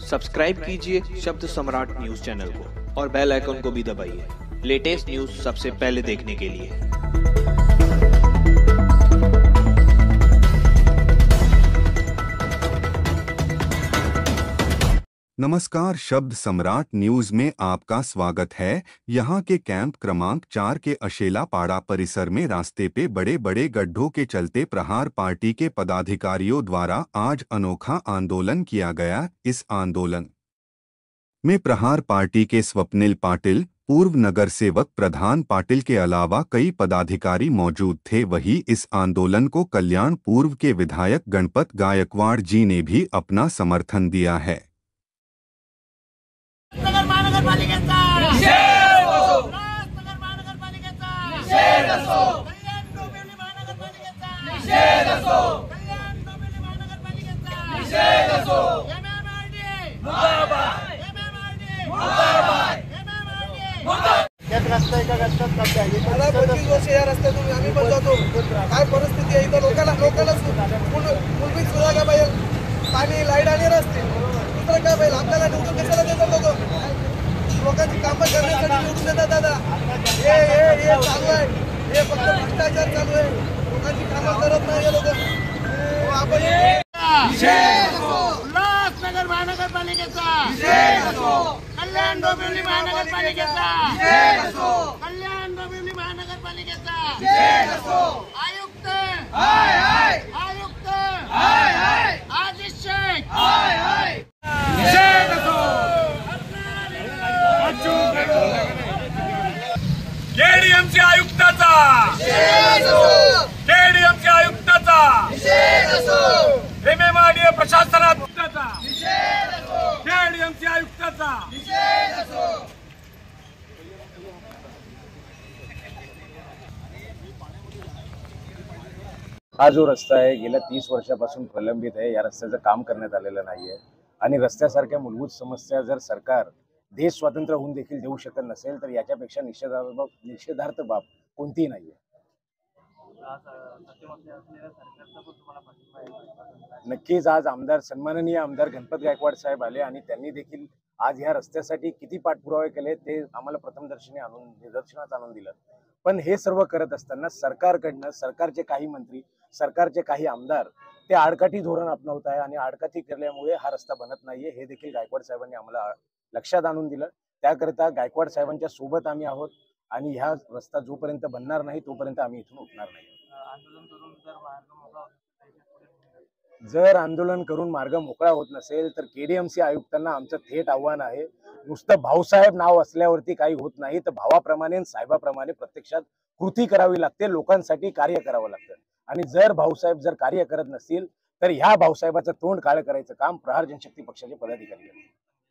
Subscribe कीजिए शब्द सम्राट news channel को और बेल आइकन को भी दबाइए लेटेस्ट न्यूज सबसे पहले देखने के लिए। नमस्कार, शब्द सम्राट न्यूज में आपका स्वागत है। यहां के कैंप क्रमांक 4 के अशेला पाड़ा परिसर में रास्ते पे बड़े बड़े गड्ढों के चलते प्रहार पार्टी के पदाधिकारियों द्वारा आज अनोखा आंदोलन किया गया। इस आंदोलन में प्रहार पार्टी के स्वप्निल पाटिल, पूर्व नगर सेवक प्रधान पाटिल के अलावा कई पदाधिकारी मौजूद थे। वहीं इस आंदोलन को कल्याण पूर्व के विधायक गणपत गायकवाड़ जी ने भी अपना समर्थन दिया है। नगर महानगरपालिकेचा निषेध असो, नगर महानगरपालिकेचा निषेध असो, कल्याण डोंबिवली महानगरपालिकेचा निषेध असो, कल्याण डोंबिवली महानगरपालिकेचा निषेध असो। एमएमआरडी मुर्दाबाद, एमएमआरडी मुर्दाबाद, एमएमआरडी मुर्दाबाद। यात रस्ता एका रस्त्यात कब्जा आहे। मला 25 वर्ष या रस्त्यातून आम्ही पण जातो। काय परिस्थिती आहे इथं लोकांना मूलभूत सुविधा पाहिजे, पाणी, लाईट आणि रस्ते, दुसरं काय पाहिजे। आपल्याला निवडून कशाला देतात लोक? लोकांची कामं करण्यासाठी निवडून देतात दादा। हे चालू आहे, हे फक्त भ्रष्टाचार चालू आहे, लोकांची कामं करत नाही हे लोक। आपण नगर महानगरपालिकेचा निषेध असो, कल्याण डोंबिवली महानगरपालिकेचा निषेध असो, कल्याण डोंबिवली महानगरपालिकेचा निषेध असो। आयुक्त हाय हाय, आयुक्त हाय हाय, आदिश शेख हाय हाय, निषेध असो। केडीएमसी आयुक्ताचा निषेध असो, केडीएमसी आयुक्ताचा निषेध असो, एमएमआरडीए प्रशासनात निषेध असो, केडीएमसी आयुक्ताचा निषेध असो। हा जो रस्ता आहे गेल्या 30 वर्षापासून प्रलंबित आहे। या रस्त्याचं काम करण्यात आलेलं नाहीये आणि रस्त्यासारख्या मूलभूत समस्या जर सरकार देश स्वातंत्र्य होऊन देखील देऊ शकत नसेल तर याच्यापेक्षा निषेधार्थ बाब कोणतीही नाहीये। नक्कीच आज आमदार, सन्माननीय आमदार गणपत गायकवाड साहेब आले आणि त्यांनी देखील आज ह्या रस्त्यासाठी किती पाठपुरावे केले ते आम्हाला प्रथमदर्शनी निदर्शनास आणून दिलं। पण हे सर्व करत असताना सरकारकडनं सरकारचे काही मंत्री, सरकारचे काही आमदार ते आडकाठी धोरण अपनावत आहे आणि आडकाठी केल्यामुळे हा रस्ता बनत नाहीये हे देखील गायकवाड साहेबांनी आम्हाला लक्षात आणून दिलं। त्याकरता गायकवाड साहेबांच्या सोबत आम्ही आहोत आणि हा रस्ता जोपर्यंत बनणार नाही तोपर्यंत आम्ही इथून उठणार नाही। जर आंदोलन करून मार्ग मोकळा होत नसेल तर केडीएमसी आयुक्तांना आमचं थेट आव्हान आहे, नुसतं भाऊसाहेब नाव असल्यावरती काही होत नाही, तर भावाप्रमाणे साहेबाप्रमाणे प्रत्यक्षात कृती करावी लागते, लोकांसाठी कार्य करावं लागतं। आणि जर भाऊसाहेब जर कार्य करत नसतील तर ह्या भाऊसाहेबाचं तोंड काळं करायचं काम प्रहार जनशक्ती पक्षाचे पदाधिकारी करतात।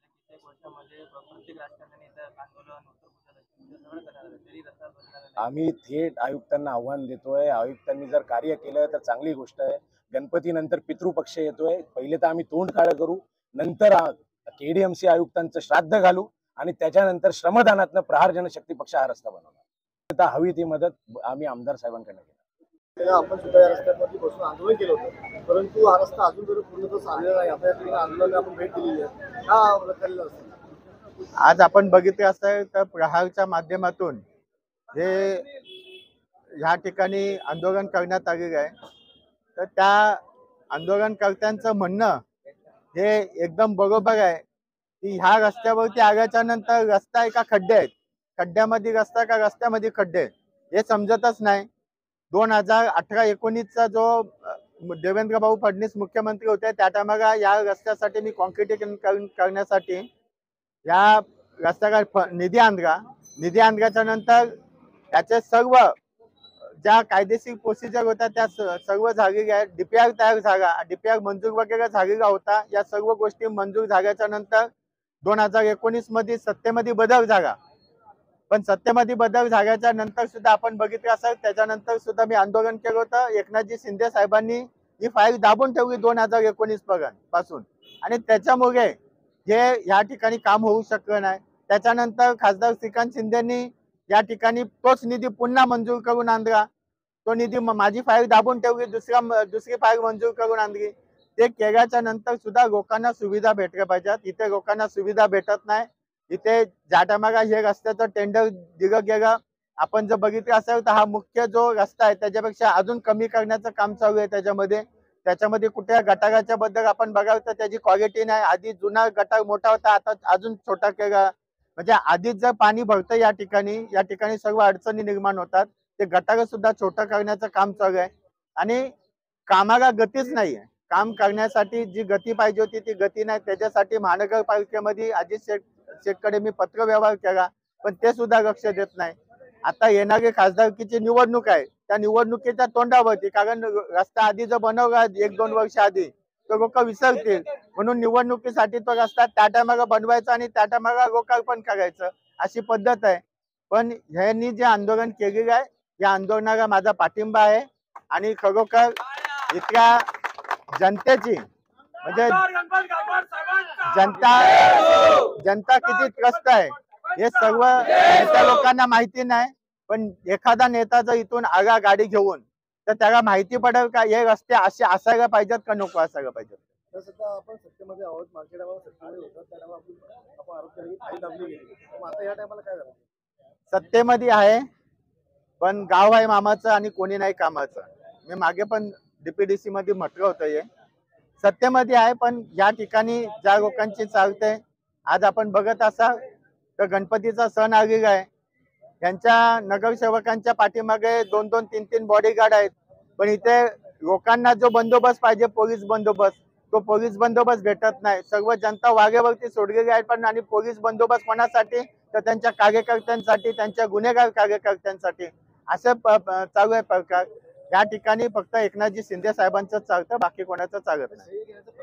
आम्ही थेट आयुक्तांना आव्हान देतोय, आयुक्तांनी जर कार्य केलं तर चांगली गोष्ट आहे। गणपतीनंतर पितृपक्ष येतोय, पहिले तर आम्ही तोंड काळं करू, नंतर केडीएमसी आयुक्तांचं श्राद्ध घालू आणि त्याच्यानंतर श्रमदानातनं प्रहार जनशक्ती पक्ष हा रस्ता बनवणार। आता हवी ती मदत आम्ही आमदार साहेबांकडे केली। आपण सुद्धा या रस्त्यावरती बसून आंदोलन केलं होतं, परंतु हा रस्ता अजून जर पूर्णतः आलेला नाही। आता या ठिकाणी आंदोलनाला आपण भेट दिलेली आहे, का केलेलं असतं? आज आपण बघितले असं तर प्रहारच्या माध्यमातून जे ह्या ठिकाणी आंदोलन करण्यात आलेले आहे, तर त्या आंदोलनकर्त्यांचं म्हणणं हे एकदम बरोबर आहे की ह्या रस्त्यावरती आल्याच्या नंतर रस्ता एका खड्डे आहेत, खड्ड्यामध्ये रस्ता का रस्त्यामध्ये खड्डे हे समजतच नाही। 2018-19चा जो देवेंद्र भाऊ फडणवीस मुख्यमंत्री होते त्या टायमाला या रस्त्यासाठी मी कॉन्क्रिटीकरण करण्यासाठी या रस्त्याला निधी आणल्याच्या नंतर त्याचे सर्व ज्या कायदेशीर प्रोसिजर होत्या त्या सर्व झालेल्या आहेत। डीपीआर तयार झाला, डीपीआर मंजूर वगैरे झालेला होता। या सर्व गोष्टी मंजूर झाल्याच्या नंतर 2019 मध्ये सत्तेमध्ये बदल झाला, पण सत्तेमध्ये बदल झाल्याच्या नंतर सुद्धा आपण बघितलं असेल त्याच्यानंतर सुद्धा मी आंदोलन केलं होतं। एकनाथजी शिंदे साहेबांनी ही फाईल दाबून ठेवली 2019 पासून आणि त्याच्यामुळे हे या ठिकाणी काम होऊ शकलं नाही। त्याच्यानंतर खासदार श्रीकांत शिंदेंनी या ठिकाणी तोच निधी पुन्हा मंजूर करून आणला, तो निधी माझी फाईल दाबून ठेवली, दुसरी फाईल मंजूर करून आणली। ते केल्याच्या नंतर सुद्धा लोकांना सुविधा भेटल्या पाहिजेत. इथे लोकांना सुविधा भेटत नाही. इथे ज्या टायमाला हे रस्त्याचं टेंडर दिलं गेलं, आपण जर बघितलं असेल तर हा मुख्य जो रस्ता आहे त्याच्यापेक्षा अजून कमी करण्याचं काम चालू आहे. त्याच्यामध्ये कुठे गटाराच्या बद्दल आपण बघाल तर त्याची क्वालिटी नाही. आधी जुना गटार मोठा होता, आता अजून छोटा केला. म्हणजे आधीच जर पाणी भरतं या ठिकाणी सर्व अडचणी निर्माण होतात. ते गटार सुद्धा छोटं करण्याचं काम चालू आहे आणि कामाला गतीच नाहीये. काम करण्यासाठी जी गती पाहिजे होती ती गती नाही. त्याच्यासाठी महानगरपालिकेमध्ये अजित शेठकडे मी पत्र व्यवहार केला, पण ते सुद्धा लक्ष देत नाही. आता येणारी खासदारकीची निवडणूक आहे, त्या निवडणुकीच्या तोंडावरती, कारण रस्ता आधी जर बनवला 1-2 वर्ष आधी तर लोक विसरतील, म्हणून निवडणुकीसाठी तो रस्ता त्या टायमाला बनवायचा आणि त्या टायमाला लोकार्पण करायचं, अशी पद्धत आहे. पण ह्यांनी जे आंदोलन केलेलं आहे या आंदोलनाला माझा पाठिंबा आहे आणि खरोखर इतक्या जनतेची म्हणजे जनता किती त्रस्त आहे हे सर्व नेत्या लोकांना माहिती नाही. पण एखादा नेता जर इथून आगा गाडी घेऊन तर त्याला माहिती पडेल का हे रस्ते असे असायला पाहिजेत का नको असायला पाहिजेत. सध्या आपण सत्तेमध्ये आहोत, मागच्या टायमाला सत्तेमध्ये होतं, त्या टायमाला आपण आरोप केला की फाईल दाबली गेली. मग आता या टायमाला काय झालं? सत्तेमध्ये आहे पण गाव आहे मामाचं आणि कोणी नाही कामाचं. मी मागे पण DPDC मध्ये म्हटलं होतं, हे सत्तेमध्ये आहे पण या ठिकाणी ज्या लोकांची चालते, आज आपण बघत असाल तर गणपतीचा सण आलेला आहे. त्यांच्या नगरसेवकांच्या पाठीमागे 2-2, 3-3 बॉडीगार्ड आहेत, पण इथे लोकांना जो बंदोबस्त पाहिजे पोलीस बंदोबस्त, तो पोलीस बंदोबस्त भेटत नाही. सर्व जनता वाघेवरती सोडलेली आहे. पण आणि पोलीस बंदोबस्त कोणासाठी तर त्यांच्या कार्यकर्त्यांसाठी, त्यांच्या गुन्हेगार कार्यकर्त्यांसाठी असं चालू आहे प्रकार. या ठिकाणी फक्त एकनाथजी शिंदे साहेबांचं चालतं, बाकी कोणाचं चालत नाही.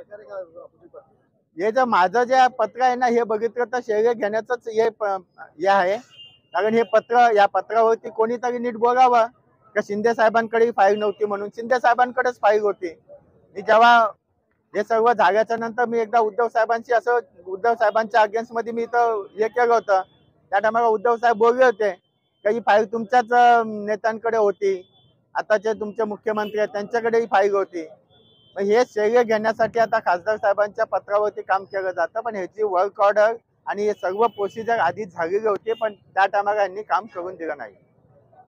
हे जर माझं जे पत्र आहे ना हे बघितलं तर शहर घेण्याचंच हे आहे. कारण हे या पत्रावरती कोणीतरी नीट बोलावं का शिंदे साहेबांकडे फाईल नव्हती म्हणून. शिंदे साहेबांकडेच फाईल होती. मी जेव्हा हे सर्व झाल्याच्या नंतर मी एकदा उद्धव साहेबांच्या अगेन्स्ट मध्ये मी इथं हे केलं होतं. त्या टायमाला उद्धव साहेब बोलले होते का ही फाईल तुमच्याच नेत्यांकडे होती, आताचे तुमचे मुख्यमंत्री आहेत त्यांच्याकडे ही फाईल होती. हे श्रेय घेण्यासाठी आता खासदार साहेबांच्या पत्रावरती काम केलं जातं. पण ह्याची वर्क ऑर्डर आणि हे सर्व प्रोसिजर आधीच झालेली होती, पण त्या टायमाला यांनी काम करून दिलं नाही.